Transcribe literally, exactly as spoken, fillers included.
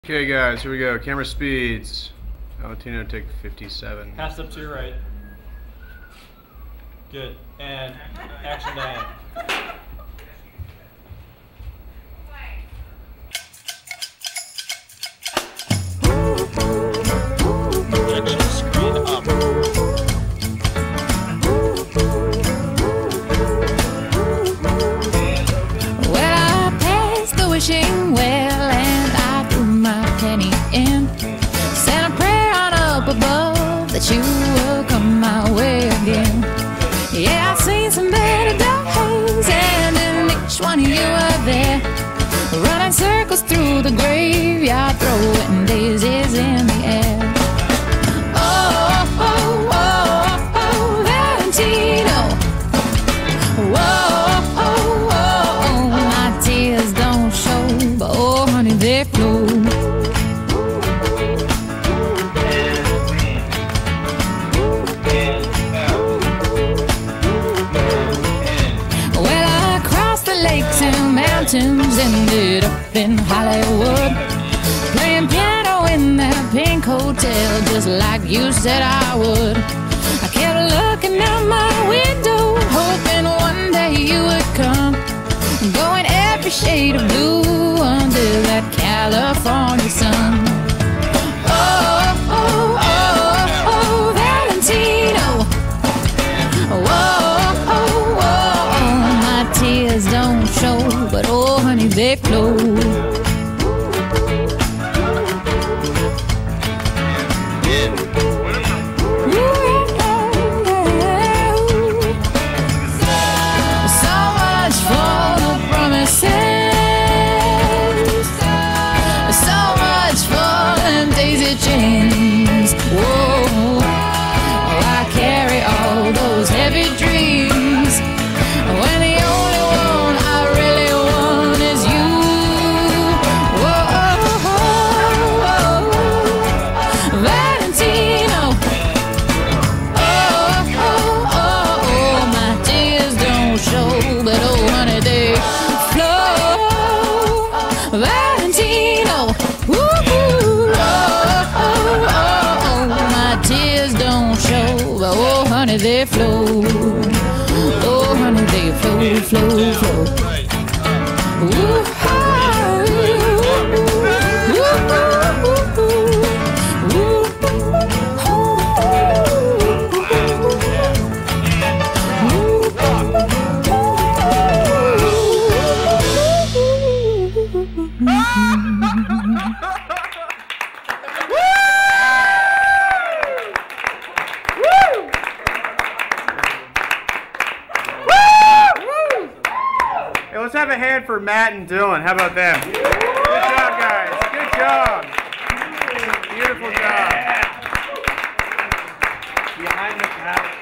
Okay guys, here we go. Camera speeds. Valentino take fifty-seven. Pass up to your right. Good. And action, Diane. Projection screen up. Well, I passed the wishing well and I threw my penny in. Sent a prayer on up above that you will come my way again. Yeah, I've seen some better days, and in each one you were there, running circles through the graveyard, throwing daisies in the air. Oh, oh, oh, oh, Valentino. Whoa, oh, oh, my tears don't show, but oh, honey, they flow. Well, I crossed the lakes and mountains, ended up in Hollywood, playing piano in that pink hotel, just like you said I would. I kept looking out my window, hoping one day you would come, going every shade of blue under that California sun. Oh, oh, oh, oh, Valentino. Whoa, oh, oh, my tears don't show, but oh, honey, they flow. Chains. Whoa, I carry all those heavy dreams when the only one I really want is you. Whoa, Valentino. Oh, oh, oh, oh, my tears don't show, but oh, honey, they flow. Valentino. Woo-hoo. Tears don't show, but oh honey they flow. Oh honey they flow, flow, flow. Ooh, ah, ooh, ooh, ooh, Hey, let's have a hand for Matt and Dylan. How about them? Good job, guys. Good job. Beautiful job. Behind the couch.